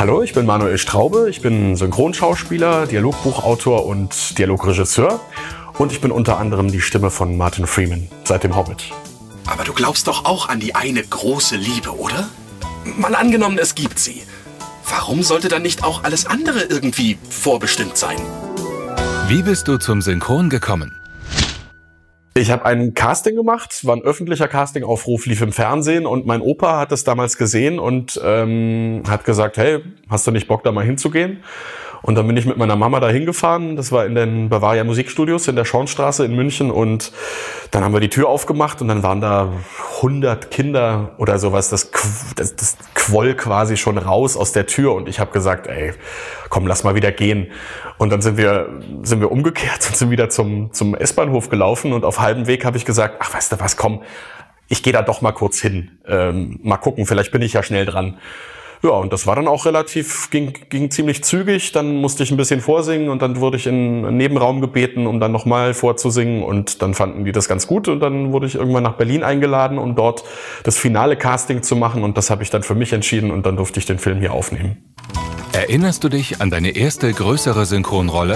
Hallo, ich bin Manuel Straube, ich bin Synchronschauspieler, Dialogbuchautor und Dialogregisseur und ich bin unter anderem die Stimme von Martin Freeman seit dem Hobbit. Aber du glaubst doch auch an die eine große Liebe, oder? Mal angenommen, es gibt sie. Warum sollte dann nicht auch alles andere irgendwie vorbestimmt sein? Wie bist du zum Synchron gekommen? Ich habe ein Casting gemacht, war ein öffentlicher Castingaufruf, lief im Fernsehen und mein Opa hat es damals gesehen und hat gesagt, hey, hast du nicht Bock, da mal hinzugehen? Und dann bin ich mit meiner Mama da hingefahren, das war in den Bavaria Musikstudios in der Schornstraße in München und dann haben wir die Tür aufgemacht und dann waren da 100 Kinder oder sowas, das quoll quasi schon raus aus der Tür und ich habe gesagt, ey, komm, lass mal wieder gehen. Und dann sind wir umgekehrt und sind wieder zum S-Bahnhof gelaufen und auf halbem Weg habe ich gesagt, ach, weißt du was, komm, ich gehe da doch mal kurz hin, mal gucken, vielleicht bin ich ja schnell dran. Ja, und das war dann auch ging ziemlich zügig. Dann musste ich ein bisschen vorsingen und dann wurde ich in einen Nebenraum gebeten, um dann nochmal vorzusingen. Und dann fanden die das ganz gut und dann wurde ich irgendwann nach Berlin eingeladen, um dort das finale Casting zu machen. Und das habe ich dann für mich entschieden und dann durfte ich den Film hier aufnehmen. Erinnerst du dich an deine erste größere Synchronrolle?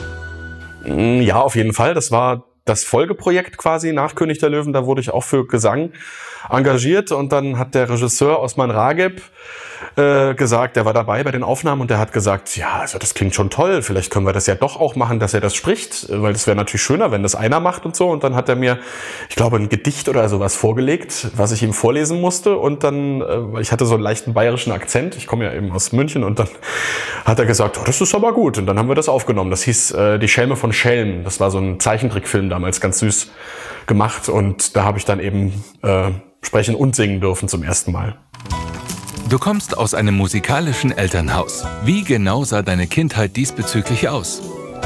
Ja, auf jeden Fall. Das war das Folgeprojekt quasi nach König der Löwen. Da wurde ich auch für Gesang engagiert und dann hat der Regisseur Osman Rageb gesagt, der war dabei bei den Aufnahmen und der hat gesagt, ja, also das klingt schon toll, vielleicht können wir das ja doch auch machen, dass er das spricht, weil das wäre natürlich schöner, wenn das einer macht und so. Und dann hat er mir, ich glaube, ein Gedicht oder sowas vorgelegt, was ich ihm vorlesen musste und dann, ich hatte so einen leichten bayerischen Akzent, ich komme ja eben aus München und dann hat er gesagt, oh, das ist aber gut und dann haben wir das aufgenommen. Das hieß Die Schelme von Schelm, das war so ein Zeichentrickfilm damals, ganz süß gemacht und da habe ich dann eben sprechen und singen dürfen zum ersten Mal. Du kommst aus einem musikalischen Elternhaus. Wie genau sah deine Kindheit diesbezüglich aus?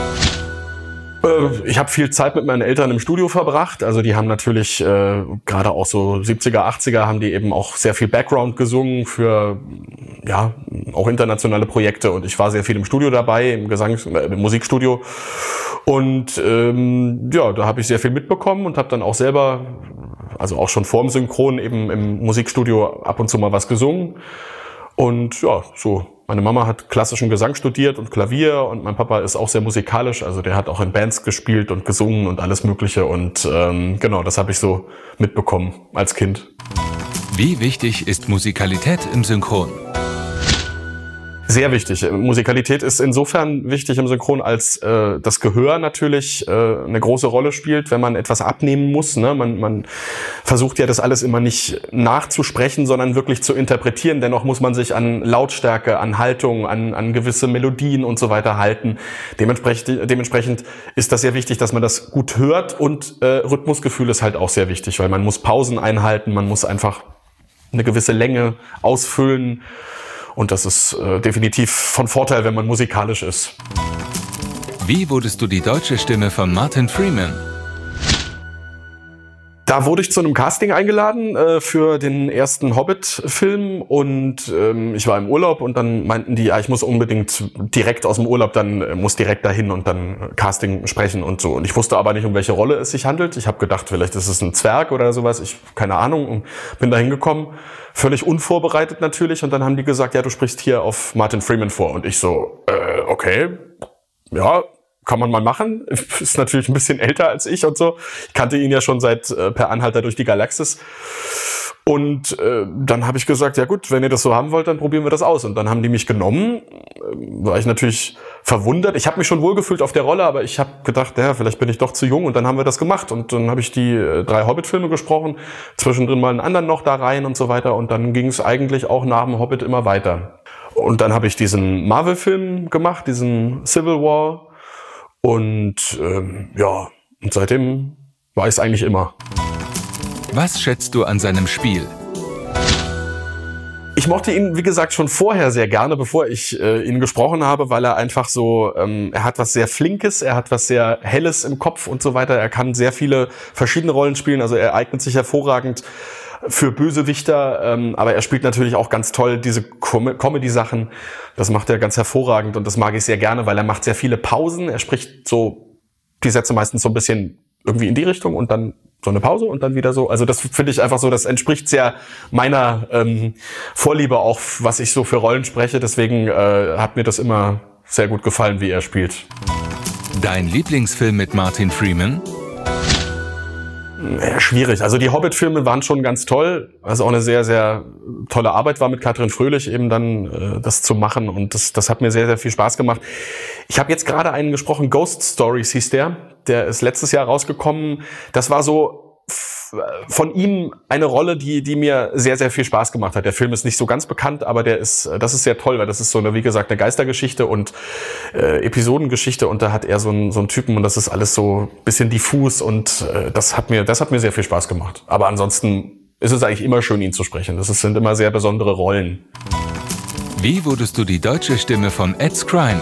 Ich habe viel Zeit mit meinen Eltern im Studio verbracht. Also die haben natürlich, gerade auch so 70er, 80er, haben die eben auch sehr viel Background gesungen für, ja, auch internationale Projekte. Und ich war sehr viel im Studio dabei, im Musikstudio. Und ja, da habe ich sehr viel mitbekommen und habe dann auch selber, also auch schon vorm Synchron eben im Musikstudio ab und zu mal was gesungen. Und ja, so. Meine Mama hat klassischen Gesang studiert und Klavier und mein Papa ist auch sehr musikalisch. Also der hat auch in Bands gespielt und gesungen und alles Mögliche. Und genau, das habe ich so mitbekommen als Kind. Wie wichtig ist Musikalität im Synchron? Sehr wichtig. Musikalität ist insofern wichtig im Synchron, als das Gehör natürlich eine große Rolle spielt, wenn man etwas abnehmen muss. Ne? Man versucht ja das alles immer nicht nachzusprechen, sondern wirklich zu interpretieren. Dennoch muss man sich an Lautstärke, an Haltung, an gewisse Melodien und so weiter halten. Dementsprechend ist das sehr wichtig, dass man das gut hört und Rhythmusgefühl ist halt auch sehr wichtig, weil man muss Pausen einhalten, man muss einfach eine gewisse Länge ausfüllen. Und das ist definitiv von Vorteil, wenn man musikalisch ist. Wie wurdest du die deutsche Stimme von Martin Freeman? Da wurde ich zu einem Casting eingeladen für den ersten Hobbit-Film und ich war im Urlaub und dann meinten die, ja, ich muss unbedingt direkt aus dem Urlaub, dann muss direkt dahin und dann Casting sprechen und so. Und ich wusste aber nicht, um welche Rolle es sich handelt. Ich habe gedacht, vielleicht ist es ein Zwerg oder sowas, keine Ahnung, und bin da hingekommen, völlig unvorbereitet natürlich und dann haben die gesagt, ja, du sprichst hier auf Martin Freeman vor und ich so, okay, ja, kann man mal machen. Ist natürlich ein bisschen älter als ich und so. Ich kannte ihn ja schon seit Per Anhalter durch die Galaxis. Und dann habe ich gesagt, ja gut, wenn ihr das so haben wollt, dann probieren wir das aus. Und dann haben die mich genommen. War ich natürlich verwundert. Ich habe mich schon wohlgefühlt auf der Rolle, aber ich habe gedacht, ja, vielleicht bin ich doch zu jung. Und dann haben wir das gemacht. Und dann habe ich die 3 Hobbit-Filme gesprochen, zwischendrin mal einen anderen noch da rein und so weiter. Und dann ging es eigentlich auch nach dem Hobbit immer weiter. Und dann habe ich diesen Marvel-Film gemacht, diesen Civil War. Und ja, und seitdem war ich es eigentlich immer. Was schätzt du an seinem Spiel? Ich mochte ihn, wie gesagt, schon vorher sehr gerne, bevor ich ihn gesprochen habe, weil er einfach so, er hat was sehr Flinkes, er hat was sehr Helles im Kopf und so weiter. Er kann sehr viele verschiedene Rollen spielen, also er eignet sich hervorragend für Bösewichter, aber er spielt natürlich auch ganz toll diese Comedy-Sachen. Das macht er ganz hervorragend und das mag ich sehr gerne, weil er macht sehr viele Pausen. Er spricht so die Sätze meistens so ein bisschen irgendwie in die Richtung und dann so eine Pause und dann wieder so. Also das finde ich einfach so, das entspricht sehr meiner Vorliebe auch, was ich so für Rollen spreche. Deswegen hat mir das immer sehr gut gefallen, wie er spielt. Dein Lieblingsfilm mit Martin Freeman? Ja, schwierig. Also die Hobbit-Filme waren schon ganz toll. Also auch eine sehr, sehr tolle Arbeit war mit Katrin Fröhlich eben dann das zu machen. Und das hat mir sehr, sehr viel Spaß gemacht. Ich habe jetzt gerade einen gesprochen, Ghost Stories hieß der. Der ist letztes Jahr rausgekommen. Das war so von ihm eine Rolle, die mir sehr, sehr viel Spaß gemacht hat. Der Film ist nicht so ganz bekannt, aber das ist sehr toll, weil das ist so eine, wie gesagt, eine Geistergeschichte und Episodengeschichte und da hat er so einen Typen und das ist alles so ein bisschen diffus und das hat mir sehr viel Spaß gemacht. Aber ansonsten ist es eigentlich immer schön, ihn zu sprechen. Sind immer sehr besondere Rollen. Wie wurdest du die deutsche Stimme von Ed Skrein?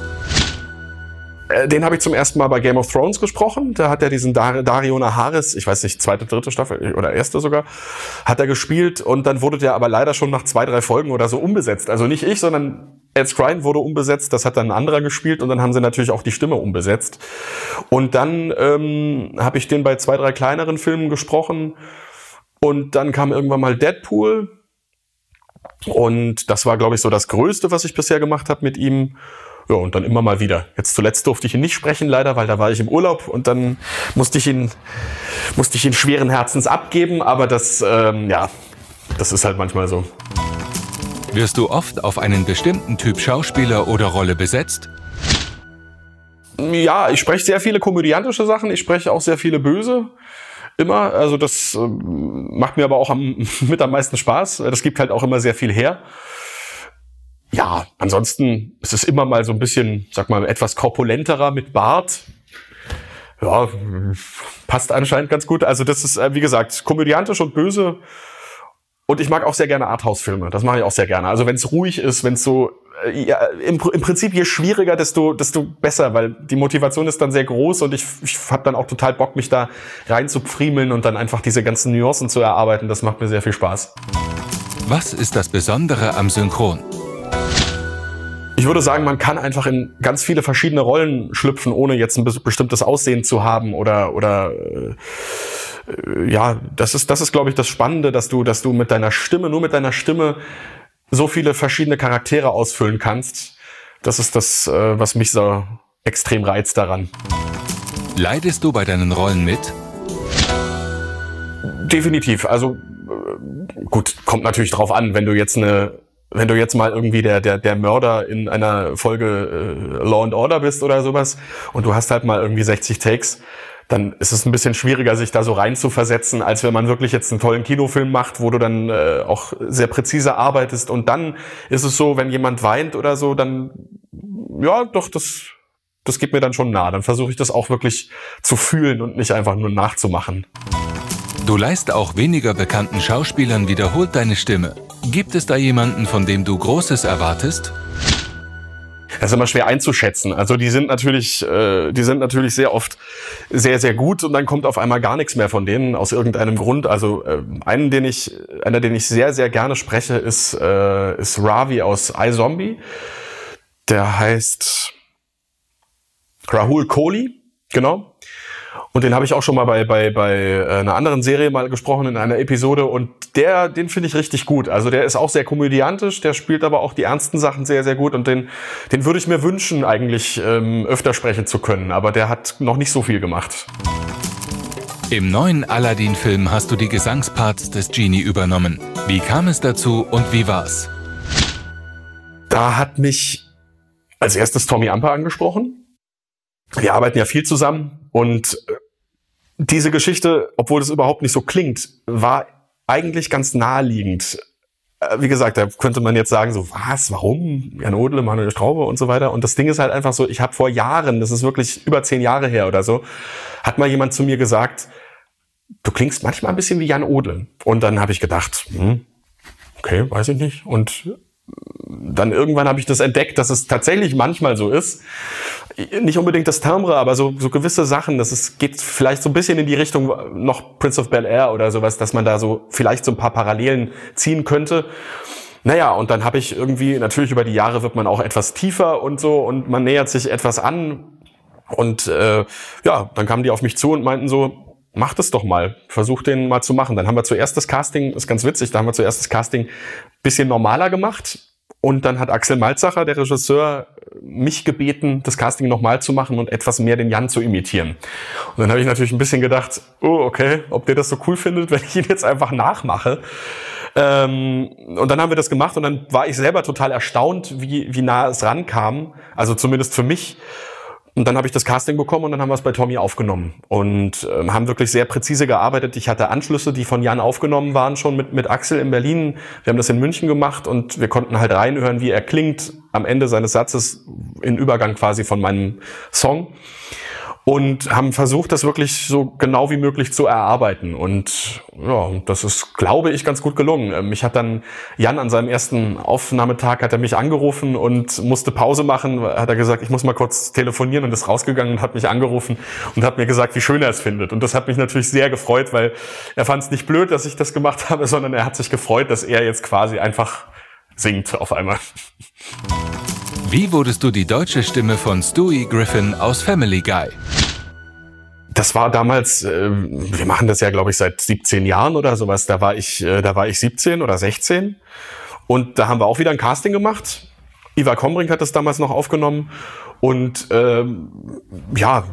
Den habe ich zum ersten Mal bei Game of Thrones gesprochen. Da hat er diesen Dario Naharis, ich weiß nicht, 2., 3. Staffel oder 1. sogar, hat er gespielt. Und dann wurde der aber leider schon nach 2, 3 Folgen oder so umbesetzt. Also nicht ich, sondern Ed Skrein wurde umbesetzt. Das hat dann ein anderer gespielt. Und dann haben sie natürlich auch die Stimme umbesetzt. Und dann habe ich den bei 2, 3 kleineren Filmen gesprochen. Und dann kam irgendwann mal Deadpool. Und das war, glaube ich, so das Größte, was ich bisher gemacht habe mit ihm. Ja, und dann immer mal wieder. Jetzt zuletzt durfte ich ihn nicht sprechen, leider, weil da war ich im Urlaub und dann musste ich ihn schweren Herzens abgeben, aber das ist halt manchmal so. Wirst du oft auf einen bestimmten Typ Schauspieler oder Rolle besetzt? Ja, ich spreche sehr viele komödiantische Sachen, ich spreche auch sehr viele böse. Immer, also das macht mir aber auch mit am meisten Spaß. Das gibt halt auch immer sehr viel her. Ja, ansonsten ist es immer mal so ein bisschen, sag mal, etwas korpulenterer mit Bart. Ja, passt anscheinend ganz gut. Also das ist, wie gesagt, komödiantisch und böse. Und ich mag auch sehr gerne Arthouse-Filme. Das mache ich auch sehr gerne. Also wenn es ruhig ist, wenn es so, im Prinzip je schwieriger, desto besser, weil die Motivation ist dann sehr groß und ich habe dann auch total Bock, mich da rein zu friemeln und dann einfach diese ganzen Nuancen zu erarbeiten. Das macht mir sehr viel Spaß. Was ist das Besondere am Synchron? Ich würde sagen, man kann einfach in ganz viele verschiedene Rollen schlüpfen, ohne jetzt ein bestimmtes Aussehen zu haben oder ja, das ist glaube ich das Spannende, dass du mit deiner Stimme, nur mit deiner Stimme so viele verschiedene Charaktere ausfüllen kannst. Das ist das, was mich so extrem reizt daran. Leidest du bei deinen Rollen mit? Definitiv. Also gut, kommt natürlich drauf an, wenn du jetzt mal irgendwie der Mörder in einer Folge Law and Order bist oder sowas und du hast halt mal irgendwie 60 Takes, dann ist es ein bisschen schwieriger, sich da so rein zu versetzen, als wenn man wirklich jetzt einen tollen Kinofilm macht, wo du dann auch sehr präzise arbeitest. Und dann ist es so, wenn jemand weint oder so, dann, ja, doch, das geht mir dann schon nah. Dann versuche ich das auch wirklich zu fühlen und nicht einfach nur nachzumachen. Du leihst auch weniger bekannten Schauspielern wiederholt deine Stimme. Gibt es da jemanden, von dem du Großes erwartest? Das ist immer schwer einzuschätzen. Also die sind natürlich sehr oft sehr, sehr gut und dann kommt auf einmal gar nichts mehr von denen aus irgendeinem Grund. Also einer, den ich sehr, sehr gerne spreche, ist Ravi aus iZombie. Der heißt Rahul Kohli, genau. Und den habe ich auch schon mal bei einer anderen Serie mal gesprochen in einer Episode und den finde ich richtig gut. Also der ist auch sehr komödiantisch, der spielt aber auch die ernsten Sachen sehr, sehr gut und den würde ich mir wünschen, eigentlich öfter sprechen zu können, aber der hat noch nicht so viel gemacht. Im neuen Aladdin-Film hast du die Gesangsparts des Genie übernommen. Wie kam es dazu und wie war's? Da hat mich als erstes Tommy Amper angesprochen. Wir arbeiten ja viel zusammen und diese Geschichte, obwohl es überhaupt nicht so klingt, war eigentlich ganz naheliegend. Wie gesagt, da könnte man jetzt sagen, so was, warum? Jan Odle, Manuel Straube und so weiter. Und das Ding ist halt einfach so, ich habe vor Jahren, das ist wirklich über 10 Jahre her oder so, hat mal jemand zu mir gesagt, du klingst manchmal ein bisschen wie Jan Odle. Und dann habe ich gedacht, okay, weiß ich nicht. Und dann irgendwann habe ich das entdeckt, dass es tatsächlich manchmal so ist. Nicht unbedingt das Timbre, aber so gewisse Sachen, geht vielleicht so ein bisschen in die Richtung noch Prince of Bel-Air oder sowas, dass man da so vielleicht so ein paar Parallelen ziehen könnte. Naja, und dann habe ich irgendwie, natürlich über die Jahre wird man auch etwas tiefer und so und man nähert sich etwas an. Und dann kamen die auf mich zu und meinten so, mach das doch mal, versuch den mal zu machen. Dann haben wir zuerst das Casting, ist ganz witzig, da haben wir zuerst das Casting bisschen normaler gemacht und dann hat Axel Malzacher, der Regisseur, mich gebeten, das Casting nochmal zu machen und etwas mehr den Jan zu imitieren. Und dann habe ich natürlich ein bisschen gedacht, oh okay, ob der das so cool findet, wenn ich ihn jetzt einfach nachmache. Und dann haben wir das gemacht und dann war ich selber total erstaunt, wie nah es rankam, also zumindest für mich. Und dann habe ich das Casting bekommen und dann haben wir es bei Tommy aufgenommen und haben wirklich sehr präzise gearbeitet. Ich hatte Anschlüsse, die von Jan aufgenommen waren, schon mit Axel in Berlin. Wir haben das in München gemacht und wir konnten halt reinhören, wie er klingt am Ende seines Satzes, in Übergang quasi von meinem Song. Und haben versucht, das wirklich so genau wie möglich zu erarbeiten. Und ja, das ist, glaube ich, ganz gut gelungen. Mich hat dann Jan an seinem ersten Aufnahmetag hat er mich angerufen und musste Pause machen. Hat er gesagt, ich muss mal kurz telefonieren und ist rausgegangen und hat mich angerufen und hat mir gesagt, wie schön er es findet. Und das hat mich natürlich sehr gefreut, weil er fand es nicht blöd, dass ich das gemacht habe, sondern er hat sich gefreut, dass er jetzt quasi einfach singt auf einmal. Wie wurdest du die deutsche Stimme von Stewie Griffin aus Family Guy? Das war damals, wir machen das ja, glaube ich, seit 17 Jahren oder sowas. Da war ich 17 oder 16 und da haben wir auch wieder ein Casting gemacht. Ivar Kombrink hat das damals noch aufgenommen und ja,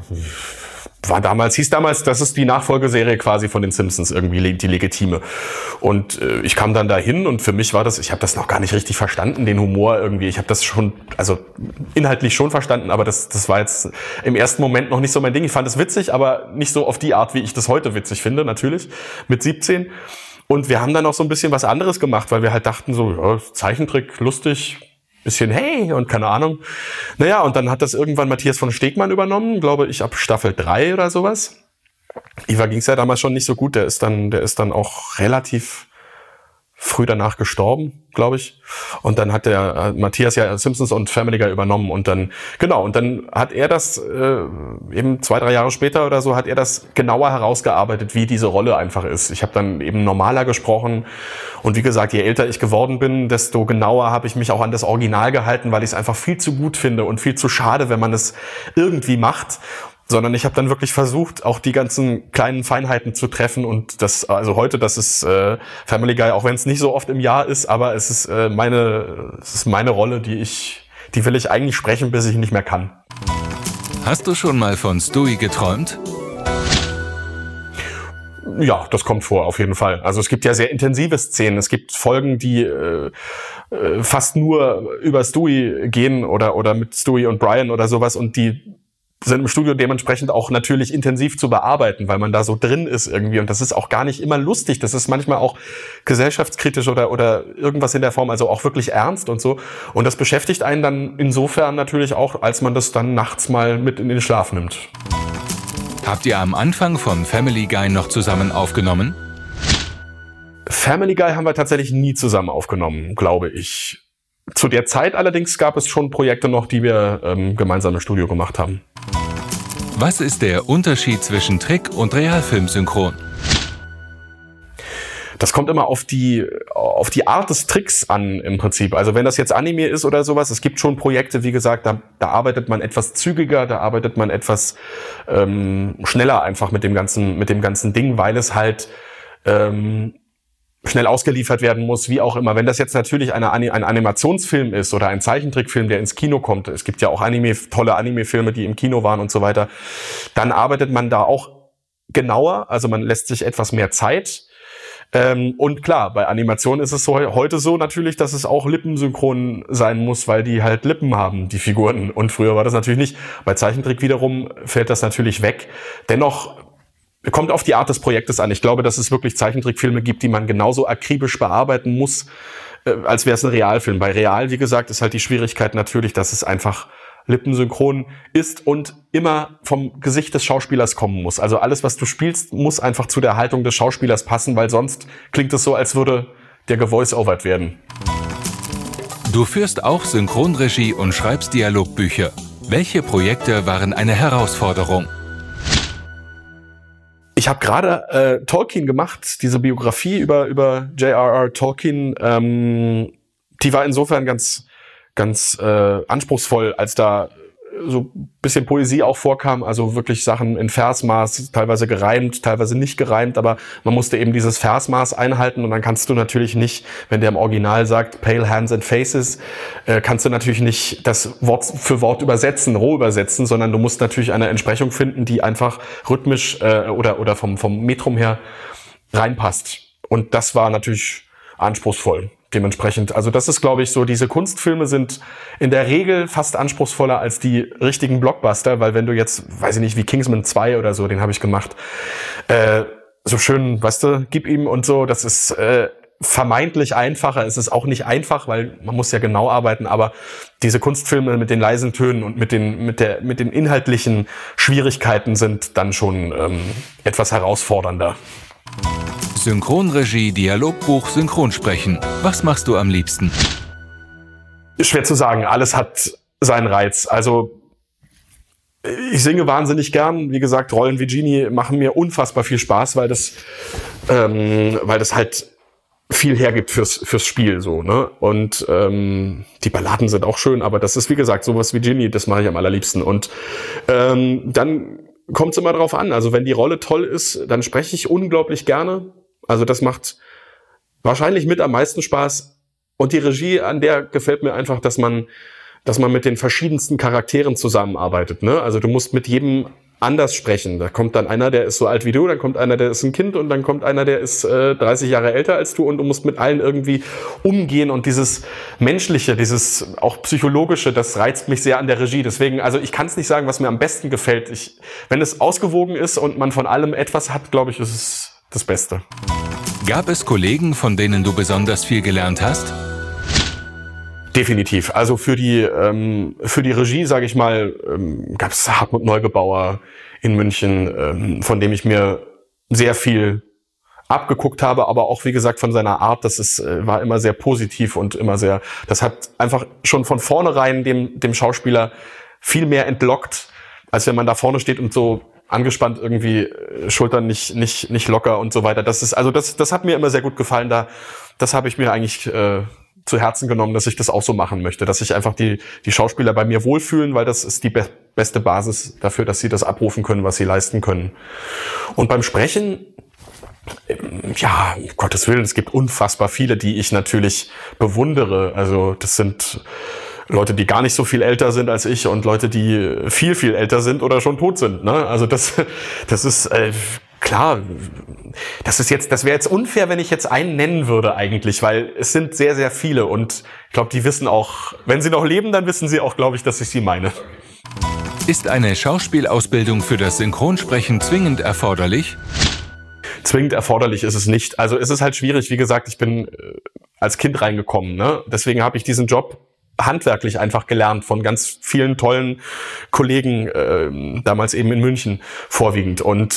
hieß damals, das ist die Nachfolgeserie quasi von den Simpsons, irgendwie die legitime. Und ich kam dann dahin und für mich war das, ich habe das noch gar nicht richtig verstanden, den Humor irgendwie. Ich habe das schon, also inhaltlich schon verstanden, aber das war jetzt im ersten Moment noch nicht so mein Ding. Ich fand es witzig, aber nicht so auf die Art, wie ich das heute witzig finde, natürlich, mit 17. Und wir haben dann auch so ein bisschen was anderes gemacht, weil wir halt dachten so, ja, Zeichentrick, lustig, bisschen hey und keine Ahnung. Naja, und dann hat das irgendwann Matthias von Stegmann übernommen, glaube ich, ab Staffel 3 oder sowas. Ivar ging es ja damals schon nicht so gut, der ist dann auch relativ früh danach gestorben, glaube ich. Und dann hat der Matthias ja Simpsons und Family Guy übernommen und dann, genau, und dann hat er das eben 2-3 Jahre später oder so, hat er das genauer herausgearbeitet, wie diese Rolle einfach ist. Ich habe dann eben normaler gesprochen und wie gesagt, je älter ich geworden bin, desto genauer habe ich mich auch an das Original gehalten, weil ich es einfach viel zu gut finde und viel zu schade, wenn man es irgendwie macht. Sondern ich habe dann wirklich versucht, auch die ganzen kleinen Feinheiten zu treffen und das, also heute, das ist Family Guy, auch wenn es nicht so oft im Jahr ist, aber es ist meine Rolle, die will ich eigentlich sprechen, bis ich nicht mehr kann. Hast du schon mal von Stewie geträumt? Ja, das kommt vor, auf jeden Fall. Also es gibt ja sehr intensive Szenen. Es gibt Folgen, die fast nur über Stewie gehen oder mit Stewie und Brian oder sowas und die sind im Studio dementsprechend auch natürlich intensiv zu bearbeiten, weil man da so drin ist irgendwie. Und das ist auch gar nicht immer lustig. Das ist manchmal auch gesellschaftskritisch oder irgendwas in der Form, also auch wirklich ernst und so. Und das beschäftigt einen dann insofern natürlich auch, als man das dann nachts mal mit in den Schlaf nimmt. Habt ihr am Anfang von Family Guy noch zusammen aufgenommen? Family Guy haben wir tatsächlich nie zusammen aufgenommen, glaube ich. Zu der Zeit allerdings gab es schon Projekte noch, die wir gemeinsam im Studio gemacht haben. Was ist der Unterschied zwischen Trick- und Realfilmsynchron? Das kommt immer auf die Art des Tricks an im Prinzip. Also wenn das jetzt Anime ist oder sowas, es gibt schon Projekte, wie gesagt, da arbeitet man etwas zügiger, da arbeitet man etwas schneller einfach mit dem ganzen Ding, weil es halt schnell ausgeliefert werden muss, wie auch immer. Wenn das jetzt natürlich ein Animationsfilm ist oder ein Zeichentrickfilm, der ins Kino kommt, es gibt ja auch tolle Anime-Filme, die im Kino waren und so weiter, dann arbeitet man da auch genauer, also man lässt sich etwas mehr Zeit. Und klar, bei Animation ist es heute so natürlich, dass es auch lippensynchron sein muss, weil die halt Lippen haben, die Figuren. Und früher war das natürlich nicht. Bei Zeichentrick wiederum fällt das natürlich weg. Dennoch kommt auf die Art des Projektes an. Ich glaube, dass es wirklich Zeichentrickfilme gibt, die man genauso akribisch bearbeiten muss, als wäre es ein Realfilm. Bei Real, wie gesagt, ist halt die Schwierigkeit natürlich, dass es einfach lippensynchron ist und immer vom Gesicht des Schauspielers kommen muss. Also alles, was du spielst, muss einfach zu der Haltung des Schauspielers passen, weil sonst klingt es so, als würde der gevoice-overt werden. Du führst auch Synchronregie und schreibst Dialogbücher. Welche Projekte waren eine Herausforderung? Ich habe gerade Tolkien gemacht, diese Biografie über J.R.R. Tolkien. Die war insofern ganz anspruchsvoll, als da so ein bisschen Poesie auch vorkam, also wirklich Sachen in Versmaß, teilweise gereimt, teilweise nicht gereimt, aber man musste eben dieses Versmaß einhalten und dann kannst du natürlich nicht, wenn der im Original sagt, Pale Hands and Faces, kannst du natürlich nicht das Wort für Wort übersetzen, roh übersetzen, sondern du musst natürlich eine Entsprechung finden, die einfach rhythmisch oder vom Metrum her reinpasst. Und das war natürlich anspruchsvoll. Dementsprechend, also das ist, glaube ich, so, diese Kunstfilme sind in der Regel fast anspruchsvoller als die richtigen Blockbuster, weil wenn du jetzt, weiß ich nicht, wie Kingsman 2 oder so, den habe ich gemacht, so schön, weißt du, gib ihm und so, das ist vermeintlich einfacher. Es ist auch nicht einfach, weil man muss ja genau arbeiten, aber diese Kunstfilme mit den leisen Tönen und mit den inhaltlichen Schwierigkeiten sind dann schon etwas herausfordernder. Synchronregie, Dialogbuch, Synchronsprechen. Was machst du am liebsten? Schwer zu sagen. Alles hat seinen Reiz. Also ich singe wahnsinnig gern. Wie gesagt, Rollen wie Genie machen mir unfassbar viel Spaß, weil das halt viel hergibt fürs Spiel so, ne? Und die Balladen sind auch schön, aber das ist, wie gesagt, sowas wie Genie, das mache ich am allerliebsten. Und dann kommt es immer drauf an. Also wenn die Rolle toll ist, dann spreche ich unglaublich gerne. Also das macht wahrscheinlich mit am meisten Spaß. Und die Regie, an der gefällt mir einfach, dass man mit den verschiedensten Charakteren zusammenarbeitet, ne? Also du musst mit jedem anders sprechen. Da kommt dann einer, der ist so alt wie du, dann kommt einer, der ist ein Kind und dann kommt einer, der ist 30 Jahre älter als du und du musst mit allen irgendwie umgehen und dieses Menschliche, dieses auch Psychologische, das reizt mich sehr an der Regie. Deswegen, also ich kann es nicht sagen, was mir am besten gefällt. Wenn es ausgewogen ist und man von allem etwas hat, glaube ich, ist es das Beste. Gab es Kollegen, von denen du besonders viel gelernt hast? Definitiv. Also für die Regie, sage ich mal, gab es Hartmut Neugebauer in München, von dem ich mir sehr viel abgeguckt habe, aber auch, wie gesagt, von seiner Art, war immer sehr positiv und immer sehr, das hat einfach schon von vornherein dem Schauspieler viel mehr entlockt, als wenn man da vorne steht und so angespannt irgendwie, Schultern nicht locker und so weiter. Das hat mir immer sehr gut gefallen. Das habe ich mir eigentlich zu Herzen genommen, dass ich das auch so machen möchte, dass sich einfach die Schauspieler bei mir wohlfühlen, weil das ist die beste Basis dafür, dass sie das abrufen können, was sie leisten können. Und beim Sprechen, ja, um Gottes Willen, es gibt unfassbar viele, die ich natürlich bewundere. Also das sind Leute, die gar nicht so viel älter sind als ich und Leute, die viel, viel älter sind oder schon tot sind, ne? Also das ist klar, das wäre jetzt unfair, wenn ich jetzt einen nennen würde eigentlich, weil es sind sehr, sehr viele und ich glaube, die wissen auch, wenn sie noch leben, dann wissen sie auch, glaube ich, dass ich sie meine. Ist eine Schauspielausbildung für das Synchronsprechen zwingend erforderlich? Zwingend erforderlich ist es nicht. Also es ist halt schwierig, wie gesagt, ich bin als Kind reingekommen, ne? Deswegen habe ich diesen Job handwerklich einfach gelernt von ganz vielen tollen Kollegen, damals eben in München vorwiegend. Und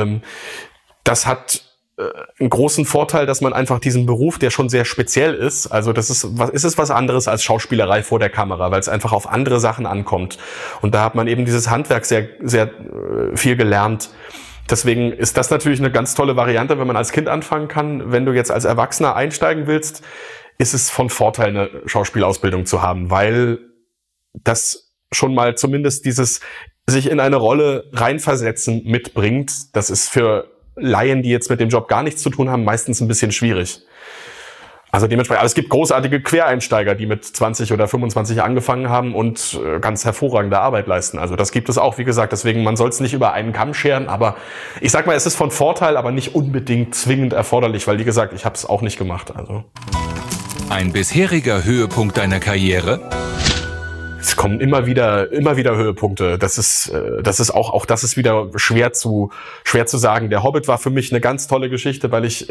das hat einen großen Vorteil, dass man einfach diesen Beruf, der schon sehr speziell ist, also ist es was anderes als Schauspielerei vor der Kamera, weil es einfach auf andere Sachen ankommt. Und da hat man eben dieses Handwerk sehr, sehr viel gelernt. Deswegen ist das natürlich eine ganz tolle Variante, wenn man als Kind anfangen kann. Wenn du jetzt als Erwachsener einsteigen willst, ist es von Vorteil, eine Schauspielausbildung zu haben, weil das schon mal zumindest dieses sich in eine Rolle reinversetzen mitbringt. Das ist für Laien, die jetzt mit dem Job gar nichts zu tun haben, meistens ein bisschen schwierig. Also dementsprechend, aber es gibt großartige Quereinsteiger, die mit 20 oder 25 angefangen haben und ganz hervorragende Arbeit leisten. Also das gibt es auch, wie gesagt. Deswegen, man soll es nicht über einen Kamm scheren, aber ich sag mal, es ist von Vorteil, aber nicht unbedingt zwingend erforderlich, weil, wie gesagt, ich habe es auch nicht gemacht. Also ein bisheriger Höhepunkt deiner Karriere? Es kommen immer wieder Höhepunkte. Das ist auch das ist wieder schwer zu sagen. Der Hobbit war für mich eine ganz tolle Geschichte, weil ich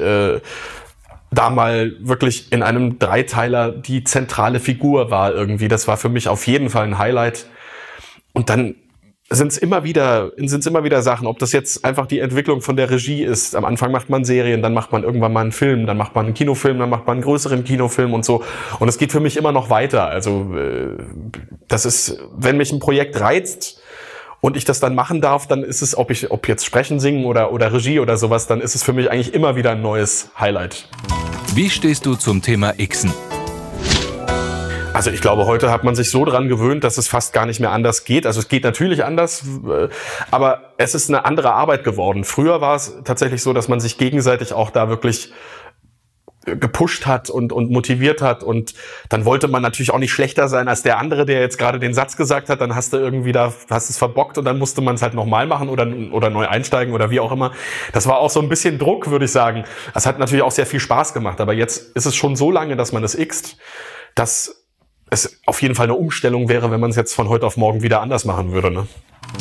da mal wirklich in einem Dreiteiler die zentrale Figur war irgendwie. Das war für mich auf jeden Fall ein Highlight. Und dann sind es immer wieder Sachen, ob das jetzt einfach die Entwicklung von der Regie ist. Am Anfang macht man Serien, dann macht man irgendwann mal einen Film, dann macht man einen Kinofilm, dann macht man einen größeren Kinofilm und so. Und es geht für mich immer noch weiter. Also das ist, wenn mich ein Projekt reizt und ich das dann machen darf, dann ist es, ob jetzt Sprechen, Singen oder Regie oder sowas, dann ist es für mich eigentlich immer wieder ein neues Highlight. Wie stehst du zum Thema Xen? Also ich glaube, heute hat man sich so dran gewöhnt, dass es fast gar nicht mehr anders geht. Also es geht natürlich anders, aber es ist eine andere Arbeit geworden. Früher war es tatsächlich so, dass man sich gegenseitig auch da wirklich gepusht hat und motiviert hat, und dann wollte man natürlich auch nicht schlechter sein als der andere, der jetzt gerade den Satz gesagt hat. Dann hast du irgendwie hast es verbockt und dann musste man es halt nochmal machen oder neu einsteigen oder wie auch immer. Das war auch so ein bisschen Druck, würde ich sagen. Das hat natürlich auch sehr viel Spaß gemacht, aber jetzt ist es schon so lange, dass man es ixt, dass es auf jeden Fall eine Umstellung wäre, wenn man es jetzt von heute auf morgen wieder anders machen würde, ne?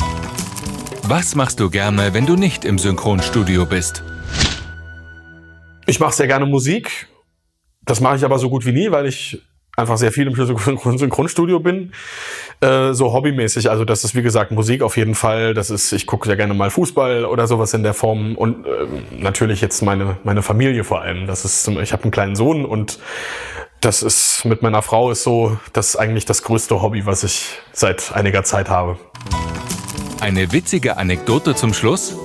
Was machst du gerne, wenn du nicht im Synchronstudio bist? Ich mache sehr gerne Musik. Das mache ich aber so gut wie nie, weil ich einfach sehr viel im Synchronstudio bin. So hobbymäßig. Also das ist, wie gesagt, Musik auf jeden Fall. Ich gucke sehr gerne mal Fußball oder sowas in der Form. Und natürlich jetzt meine Familie vor allem. Ich habe einen kleinen Sohn, und das ist mit meiner Frau das ist eigentlich das größte Hobby, was ich seit einiger Zeit habe. Eine witzige Anekdote zum Schluss?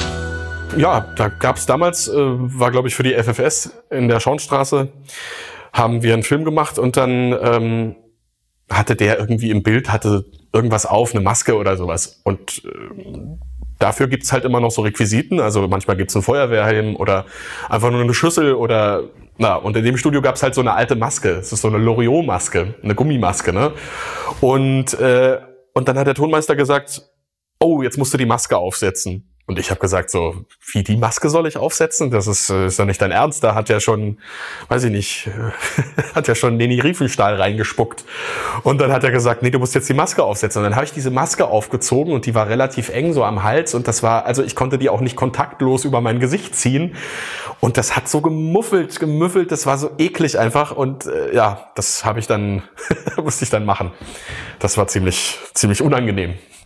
Ja, da gab's damals, war glaube ich für die FFS in der Schornstraße, haben wir einen Film gemacht, und dann hatte der irgendwie im Bild, hatte irgendwas auf, eine Maske oder sowas. Und dafür gibt's halt immer noch so Requisiten, also manchmal gibt's einen Feuerwehrhelm oder einfach nur eine Schüssel oder, und in dem Studio gab's halt so eine alte Maske. Es ist so eine Loriot-Maske, eine Gummimaske, ne? Und dann hat der Tonmeister gesagt, oh, jetzt musst du die Maske aufsetzen. Und ich habe gesagt, so, wie, die Maske soll ich aufsetzen? Das ist ja nicht dein Ernst. Da hat ja schon, weiß ich nicht, hat ja schon Leni Riefenstahl reingespuckt. Und dann hat er gesagt, nee, du musst jetzt die Maske aufsetzen. Und dann habe ich diese Maske aufgezogen, und die war relativ eng so am Hals. Und also ich konnte die auch nicht kontaktlos über mein Gesicht ziehen. Und das hat so gemüffelt. Das war so eklig einfach. Und das habe ich dann, musste ich dann machen. Das war ziemlich unangenehm.